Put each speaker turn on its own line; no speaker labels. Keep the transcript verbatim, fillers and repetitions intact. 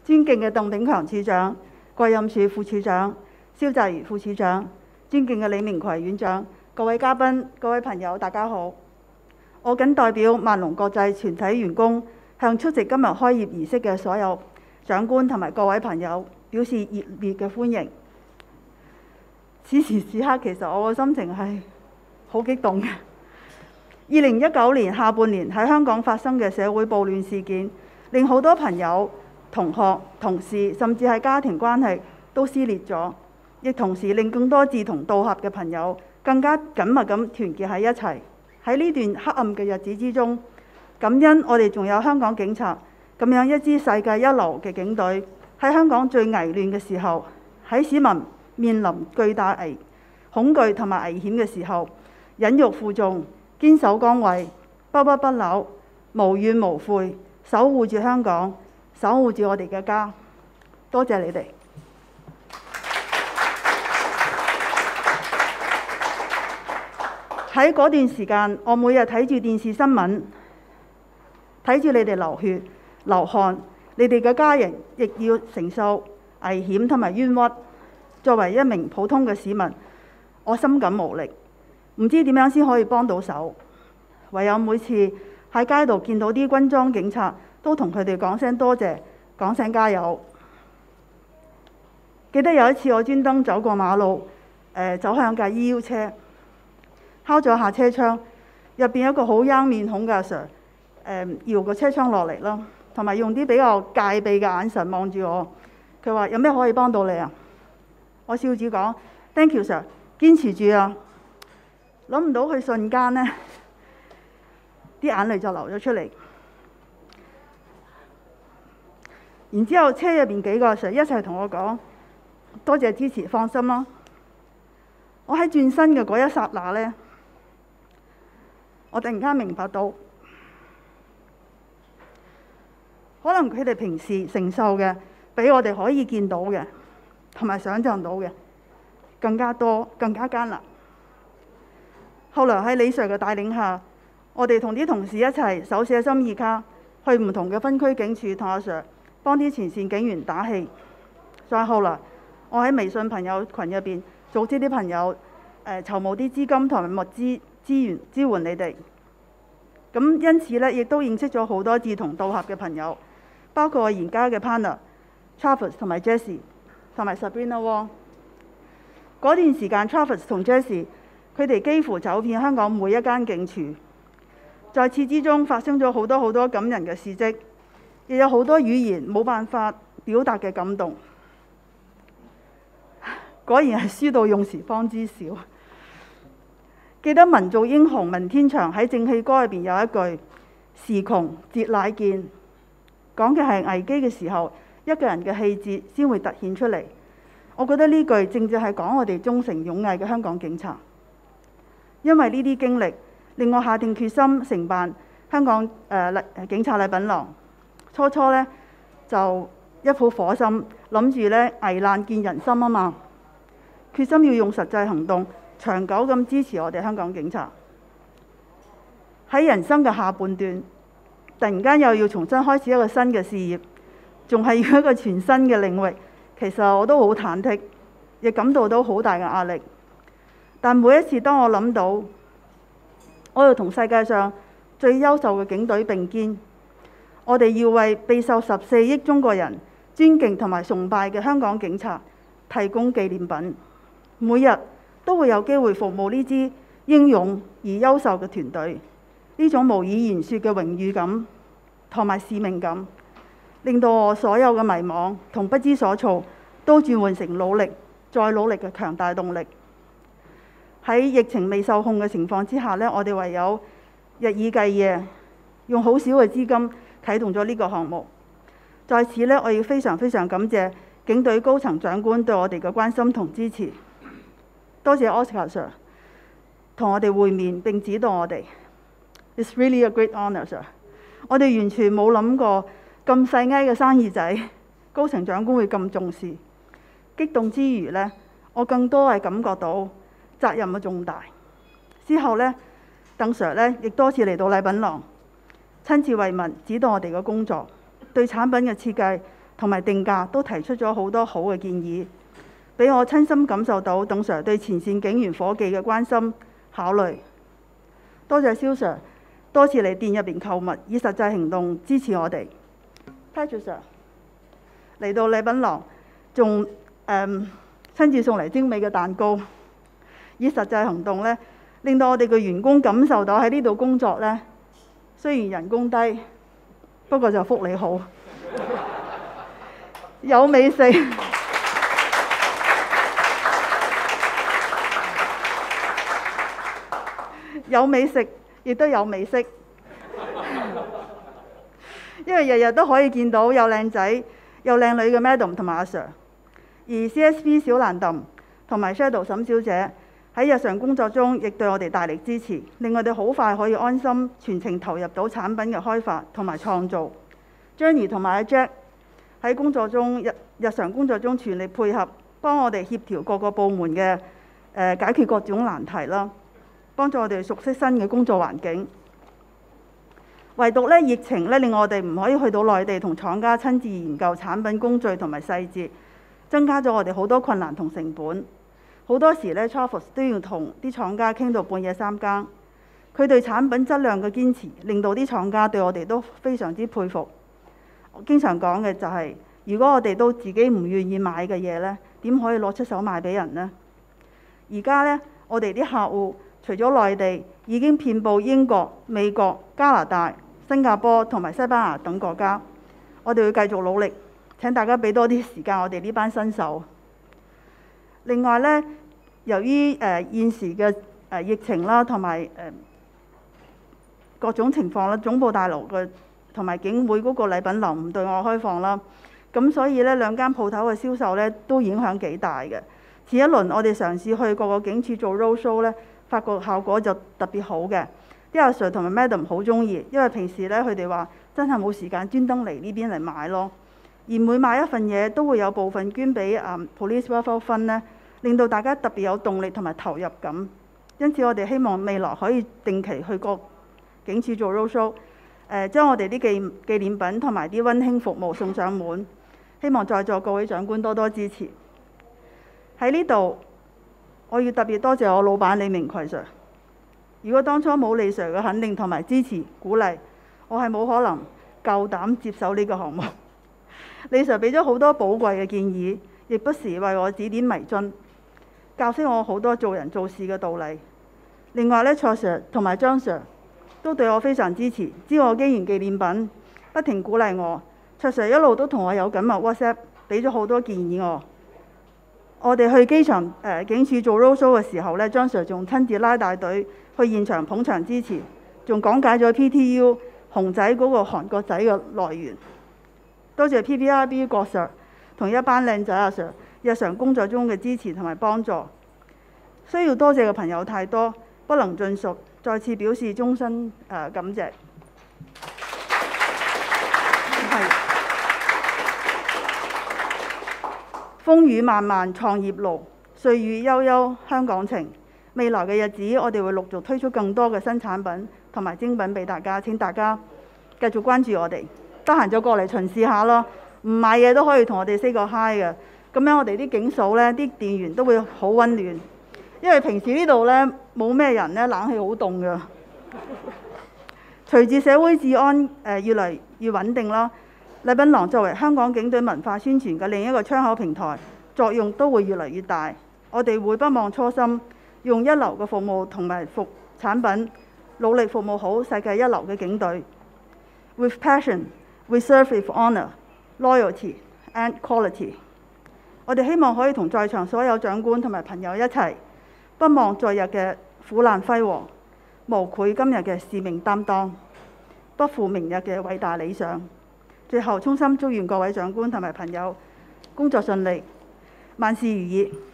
尊敬嘅鄧炳強處長、郭蔭庶副處長、蕭澤頤副處長、尊敬嘅李明葵院長、各位嘉賓、各位朋友，大家好。我謹代表萬隆國際全體員工，向出席今日開業儀式嘅所有長官同埋各位朋友表示熱烈嘅歡迎。此時此刻，其實我嘅心情係好激動嘅。二零一九年下半年喺香港發生嘅社會暴亂事件，令好多朋友、同學、同事，甚至係家庭關係都撕裂咗，亦同時令更多志同道合嘅朋友更加緊密咁團結喺一齊。喺呢段黑暗嘅日子之中，感恩我哋仲有香港警察咁樣一支世界一流嘅警隊，喺香港最危亂嘅時候，喺市民面臨巨大危恐懼同埋危險嘅時候，忍辱負重，堅守崗位，不屈不撓，無怨無悔，守護住香港，守護住我哋嘅家。多謝你哋。喺嗰段時間，我每日睇住電視新聞，睇住你哋流血流汗，你哋嘅家人亦要承受危險同埋冤屈。作為一名普通嘅市民，我深感無力，唔知點樣先可以幫到手。唯有每次喺街度見到啲軍裝警察，都同佢哋講聲多謝，講聲加油。記得有一次我專登走過馬路，呃、走向架 E U 車，敲咗下車窗，入邊有一個好癢面孔嘅阿 Sir， 誒搖個車窗落嚟啦，同埋用啲比較戒備嘅眼神望住我。佢話：有咩可以幫到你啊？我笑住講 Thank you Sir， 堅持住啊！諗唔到佢瞬間呢啲眼淚就流咗出嚟。然之後車入邊幾個阿 Sir 一齊同我講：多謝支持，放心啦。我喺轉身嘅嗰一剎那呢，我突然間明白到，可能佢哋平時承受嘅比我哋可以見到嘅同埋想像到嘅更加多、更加艱難。後來喺李 Sir 嘅帶領下，我哋同啲同事一齊手寫心意卡，去唔同嘅分區警署同阿 Sir 幫啲前線警員打氣。再後來，我喺微信朋友群入邊組織啲朋友誒籌募啲資金同埋物資資源支援你哋。咁因此咧，亦都認識咗好多志同道合嘅朋友，包括我而家嘅 partner Travis 同埋 Jessie 同埋 Sabrina Wong。嗰段時間 Travis 同 Jessie 佢哋幾乎走遍香港每一間警署，在此之中發生咗好多好多感人嘅事蹟，亦有好多語言冇辦法表達嘅感動。果然係書到用時方知少。記得民族英雄文天祥喺正氣歌入邊有一句：時窮節乃見，講嘅係危機嘅時候，一個人嘅氣節先會突顯出嚟。我覺得呢句正正係講我哋忠誠勇毅嘅香港警察。因為呢啲經歷，令我下定決心承辦香港誒、呃、警察禮品廊。初初呢，就一股火心，諗住呢危難見人心啊嘛，決心要用實際行動長久咁支持我哋香港警察。喺人生嘅下半段，突然間又要重新開始一個新嘅事業，仲係要一個全新嘅領域，其實我都好忐忑，亦感到到好大嘅壓力。但每一次當我諗到我要同世界上最優秀嘅警隊並肩，我哋要為備受十四億中國人尊敬同埋崇拜嘅香港警察提供紀念品，每日都會有機會服務呢支英勇而優秀嘅團隊。呢種無以言説嘅榮譽感同埋使命感，令到我所有嘅迷茫同不知所措都轉換成努力再努力嘅強大動力。喺疫情未受控嘅情況之下呢，我哋唯有日以繼夜，用好少嘅資金啟動咗呢個項目。在此呢，我要非常非常感謝警隊高層長官對我哋嘅關心同支持。多謝 Oscar Sir 同我哋會面並指導我哋。It's really a great honor, Sir。我哋完全冇諗過咁細埃嘅生意仔，高層長官會咁重視。激動之餘呢，我更多係感覺到責任嘅重大。之後呢，鄧 Sir 呢亦多次嚟到禮品廊，親自為民指導我哋嘅工作，對產品嘅設計同埋定價都提出咗好多好嘅建議，俾我親身感受到董 Sir 對前線警員伙計嘅關心考慮。多謝蕭 Sir 多次嚟店入邊購物，以實際行動支持我哋。Patrick Sir 嚟到禮品廊，仲誒親自送嚟精美嘅蛋糕，以實際行動咧，令到我哋嘅員工感受到喺呢度工作咧，雖然人工低，不過就福利好，有美食，有美食，亦都有美色，因為日日都可以見到有靚仔、有靚女嘅 Madam 同埋阿 Sir， 而 C S P 小蘭鄧同埋 Shadow 沈小姐喺日常工作中亦對我哋大力支持，令我哋好快可以安心全程投入到產品嘅開發同埋創造。Jenny 同埋阿 Jack 喺工作中日日常工作中全力配合，幫我哋協調各個部門嘅誒、呃、解決各種難題啦，幫助我哋熟悉新嘅工作環境。唯獨咧疫情咧令我哋唔可以去到內地同廠家親自研究產品工序同埋細節，增加咗我哋好多困難同成本。好多時咧 Travis 都要同啲廠家傾到半夜三更。佢對產品質量嘅堅持，令到啲廠家對我哋都非常之佩服。我經常講嘅就係、是，如果我哋都自己唔願意買嘅嘢咧，點可以攞出手賣俾人呢？而家咧，我哋啲客戶除咗內地，已經遍佈英國、美國、加拿大、新加坡同埋西班牙等國家。我哋會繼續努力，請大家俾多啲時間我哋呢班新手。另外咧，由於誒、呃、現時嘅誒、呃、疫情啦，同埋誒各種情況啦，總部大樓嘅同埋警會嗰個禮品廊唔對外開放啦，咁所以咧兩間鋪頭嘅銷售咧都影響幾大嘅。前一輪我哋嘗試去各個警署做 roadshow 咧，發覺效果就特別好嘅，啲阿 Sir 同埋 Madam 好中意，因為平時咧佢哋話真係冇時間專登嚟呢邊嚟買咯。而每買一份嘢都會有部分捐俾啊 Police Referral Fund 咧，令到大家特別有動力同埋投入感。因此我哋希望未來可以定期去各警署做 roadshow， 誒將我哋啲紀紀念品同埋啲溫馨服務送上門。希望在座各位長官多多支持。喺呢度，我要特別多謝我老闆李明葵 Sir。如果當初冇李 Sir 嘅肯定同埋支持鼓勵，我係冇可能夠膽接手呢個項目。李 Sir 俾咗好多寶貴嘅建議，亦不時為我指點迷津，教識我好多做人做事嘅道理。另外咧，蔡 Sir 同埋張 Sir 都對我非常支持，知我經營紀念品，不停鼓勵我。蔡 Sir 一路都同我有緊密 WhatsApp， 俾咗好多建議我。我哋去機場誒、呃、警署做 roadshow 嘅時候咧，張 Sir 仲親自拉大隊去現場捧場支持，仲講解咗 P T U 熊仔嗰個韓國仔嘅來源。多謝 P P R B 郭 Sir 同一班靚仔阿 Sir 日常工作中嘅支持同埋幫助。需要多謝嘅朋友太多，不能盡述，再次表示衷心誒、呃、感謝。風雨漫漫創業路，歲月悠悠香港情。未來嘅日子，我哋會陸續推出更多嘅新產品同埋精品俾大家，請大家繼續關注我哋。得閒就過嚟巡視下咯，唔買嘢都可以同我哋 say 個 hi 嘅。咁樣我哋啲警嫂呢，啲店員都會好溫暖，因為平時呢度呢冇咩人呢，冷氣好凍㗎。隨住社會治安誒、呃、越嚟越穩定啦，禮品廊作為香港警隊文化宣傳嘅另一個窗口平台，作用都會越嚟越大。我哋會不忘初心，用一流嘅服務同埋服產品，努力服務好世界一流嘅警隊。With passion, we serve with honor, loyalty and quality。我哋希望可以同在場所有長官同埋朋友一齊，不忘昨日嘅苦難輝煌，無愧今日嘅使命擔當，不負明日嘅偉大理想。最後衷心祝願各位長官同埋朋友工作順利，萬事如意。